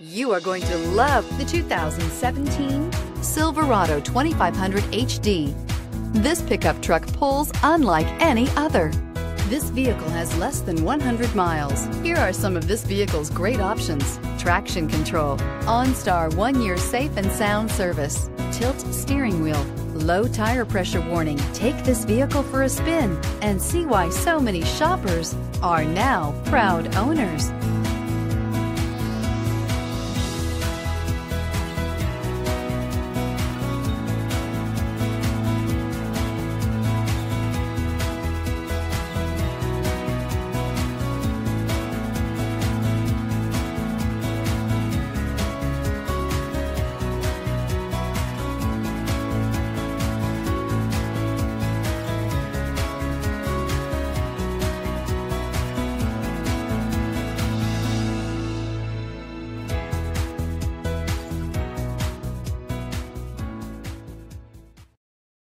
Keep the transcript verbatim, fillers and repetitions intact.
You are going to love the two thousand seventeen Silverado twenty-five hundred H D. This pickup truck pulls unlike any other. This vehicle has less than one hundred miles. Here are some of this vehicle's great options: traction control, OnStar one-year safe and sound service, tilt steering wheel, low tire pressure warning. Take this vehicle for a spin and see why so many shoppers are now proud owners.